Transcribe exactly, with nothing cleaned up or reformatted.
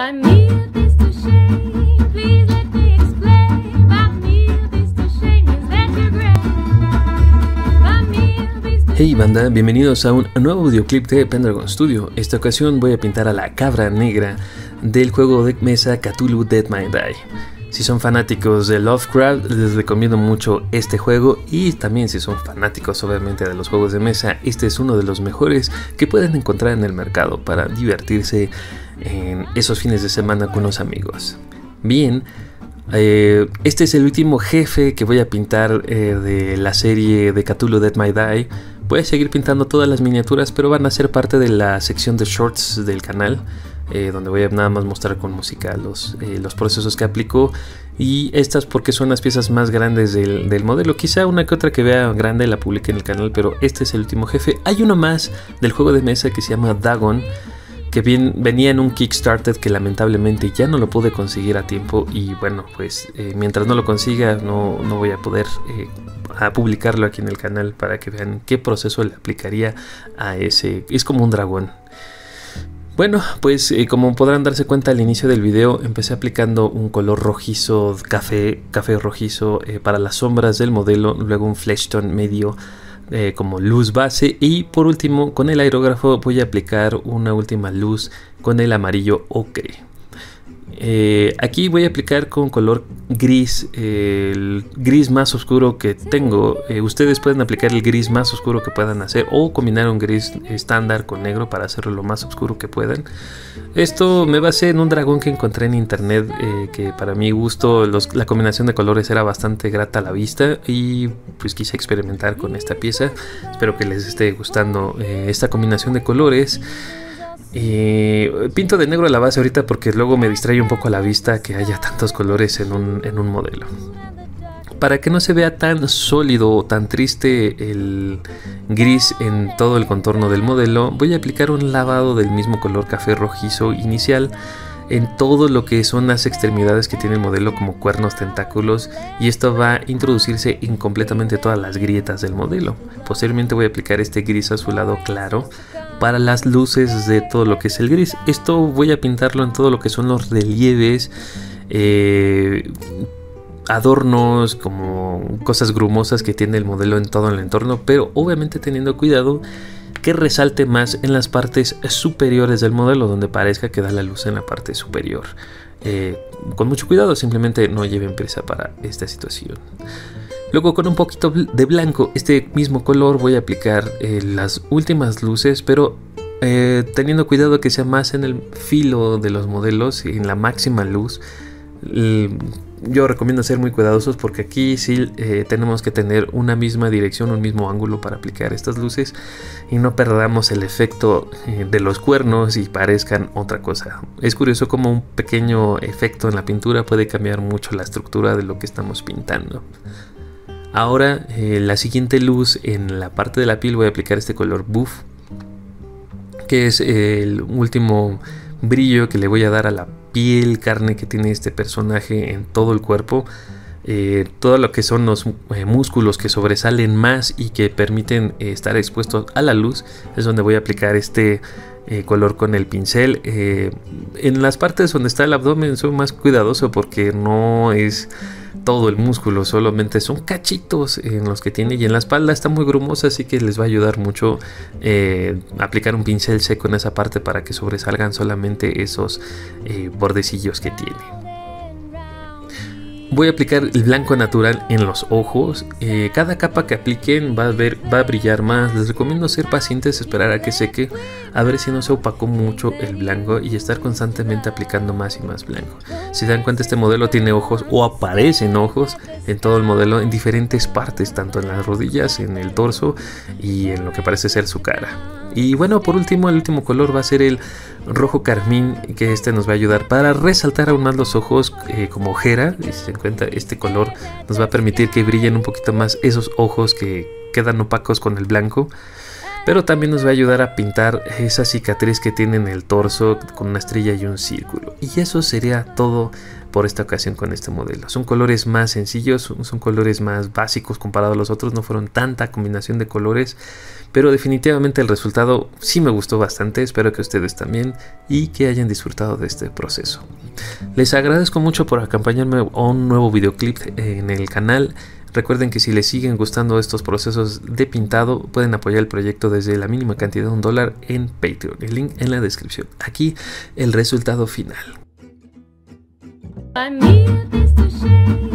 Hey banda, bienvenidos a un nuevo videoclip de Pendragon Studio. Esta ocasión voy a pintar a la cabra negra del juego de mesa Cthulhu Dead May Die. Si son fanáticos de Lovecraft, les recomiendo mucho este juego, y también si son fanáticos obviamente de los juegos de mesa, este es uno de los mejores que pueden encontrar en el mercado para divertirse en esos fines de semana con los amigos. Bien, eh, este es el último jefe que voy a pintar eh, de la serie de Cthulhu Dead May Die. Voy a seguir pintando todas las miniaturas, pero van a ser parte de la sección de shorts del canal, eh, donde voy a nada más mostrar con música los, eh, los procesos que aplico. Y estas porque son las piezas más grandes del, del modelo. Quizá una que otra que vea grande la publique en el canal, pero este es el último jefe. Hay uno más del juego de mesa que se llama Dagon, que bien, venía en un Kickstarter que lamentablemente ya no lo pude conseguir a tiempo. Y bueno, pues eh, mientras no lo consiga no, no voy a poder eh, a publicarlo aquí en el canal para que vean qué proceso le aplicaría a ese. Es como un dragón. Bueno, pues eh, como podrán darse cuenta al inicio del video, empecé aplicando un color rojizo, café, café rojizo eh, para las sombras del modelo, luego un flesh tone medio eh, como luz base, y por último con el aerógrafo voy a aplicar una última luz con el amarillo ocre. Eh, aquí voy a aplicar con color gris, eh, el gris más oscuro que tengo. Eh, ustedes pueden aplicar el gris más oscuro que puedan hacer, o combinar un gris estándar con negro para hacerlo lo más oscuro que puedan. Esto me basé en un dragón que encontré en internet, eh, que para mi gusto los, la combinación de colores era bastante grata a la vista, y pues quise experimentar con esta pieza. Espero que les esté gustando eh, esta combinación de colores. Eh, pinto de negro a la base ahorita porque luego me distrae un poco a la vista que haya tantos colores en un, en un modelo. Para que no se vea tan sólido o tan triste el gris en todo el contorno del modelo, voy a aplicar un lavado del mismo color café rojizo inicial en todo lo que son las extremidades que tiene el modelo, como cuernos, tentáculos, y esto va a introducirse en completamente todas las grietas del modelo. Posteriormente voy a aplicar este gris azulado claro para las luces de todo lo que es el gris. Esto voy a pintarlo en todo lo que son los relieves, eh, adornos, como cosas grumosas que tiene el modelo en todo el entorno, pero obviamente teniendo cuidado que resalte más en las partes superiores del modelo, donde parezca que da la luz en la parte superior. Eh, con mucho cuidado, simplemente no lleven prisa para esta situación. Luego, con un poquito de blanco, este mismo color, voy a aplicar eh, las últimas luces, pero eh, teniendo cuidado que sea más en el filo de los modelos, en la máxima luz. El, yo recomiendo ser muy cuidadosos porque aquí sí eh, tenemos que tener una misma dirección, un mismo ángulo para aplicar estas luces, y no perdamos el efecto eh, de los cuernos y parezcan otra cosa. Es curioso cómo un pequeño efecto en la pintura puede cambiar mucho la estructura de lo que estamos pintando. Ahora eh, la siguiente luz en la parte de la piel voy a aplicar este color buff, que es eh, el último brillo que le voy a dar a la piel, carne que tiene este personaje en todo el cuerpo. Eh, todo lo que son los eh, músculos que sobresalen más y que permiten eh, estar expuestos a la luz, es donde voy a aplicar este eh, color con el pincel. Eh, en las partes donde está el abdomen soy más cuidadoso porque no es todo el músculo, solamente son cachitos en los que tiene, y en la espalda está muy grumosa, así que les va a ayudar mucho eh, aplicar un pincel seco en esa parte para que sobresalgan solamente esos eh, bordecillos que tiene. Voy a aplicar el blanco natural en los ojos. Eh, cada capa que apliquen va a, ver, va a brillar más. Les recomiendo ser pacientes, esperar a que seque, a ver si no se opacó mucho el blanco, y estar constantemente aplicando más y más blanco. Si se dan cuenta, este modelo tiene ojos, o aparecen ojos en todo el modelo, en diferentes partes, tanto en las rodillas, en el torso y en lo que parece ser su cara. Y bueno, por último, el último color va a ser el rojo carmín, que este nos va a ayudar para resaltar aún más los ojos eh, como ojera. Y si se dan cuenta, este color nos va a permitir que brillen un poquito más esos ojos que quedan opacos con el blanco. Pero también nos va a ayudar a pintar esa cicatriz que tiene en el torso con una estrella y un círculo. Y eso sería todo por esta ocasión con este modelo. Son colores más sencillos, son colores más básicos comparado a los otros, no fueron tanta combinación de colores, pero definitivamente el resultado sí me gustó bastante. Espero que ustedes también y que hayan disfrutado de este proceso. Les agradezco mucho por acompañarme a un nuevo videoclip en el canal. Recuerden que si les siguen gustando estos procesos de pintado, pueden apoyar el proyecto desde la mínima cantidad de un dólar en Patreon. El link en la descripción. Aquí el resultado final.